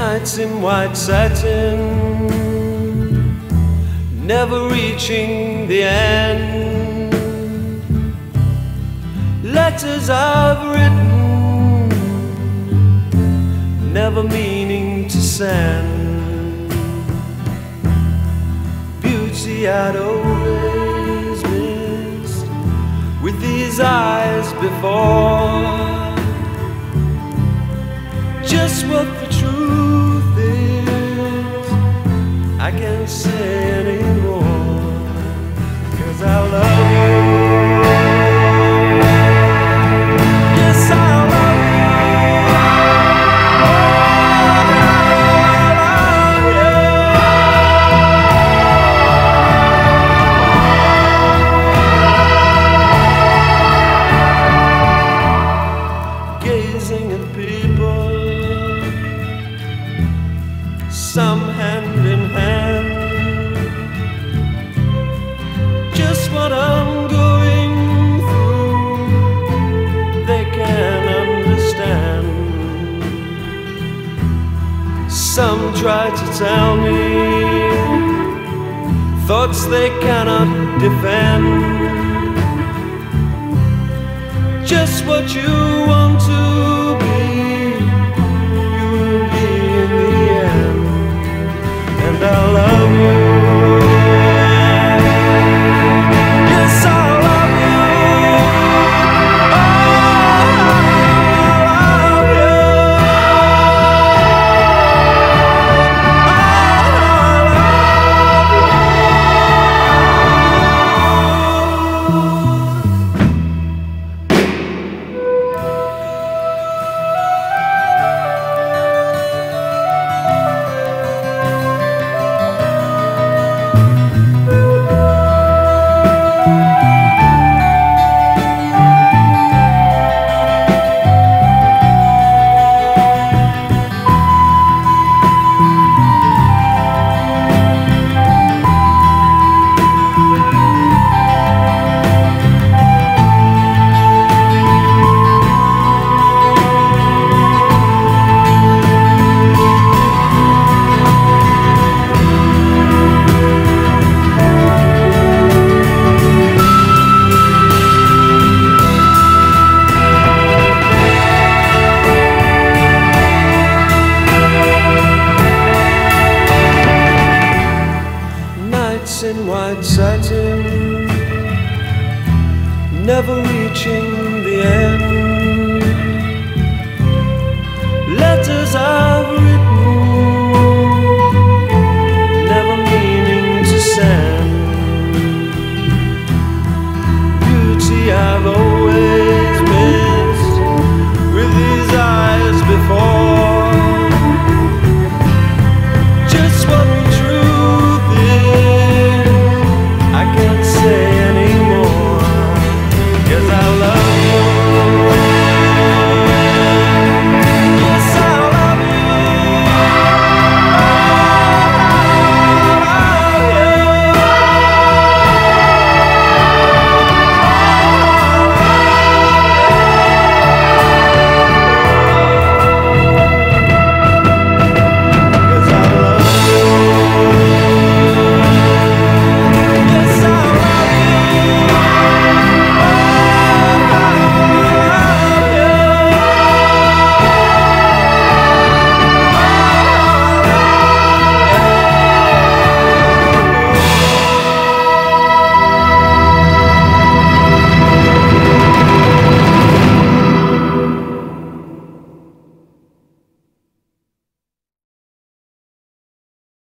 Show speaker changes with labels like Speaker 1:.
Speaker 1: Nights in white satin, never reaching the end. Letters I've written, never meaning to send. Beauty I'd always missed with these eyes before. Just what the truth is, I can't say anymore, 'cause I love you. Yes, I love you. Gazing at people, some hand in hand, just what I'm going through, they can understand. Some try to tell me thoughts they cannot defend. Just what you want to be, you will be in the end. And I love you. Yes, I love you. Oh, I love you. In white satin, never reaching the end. Letters I've written,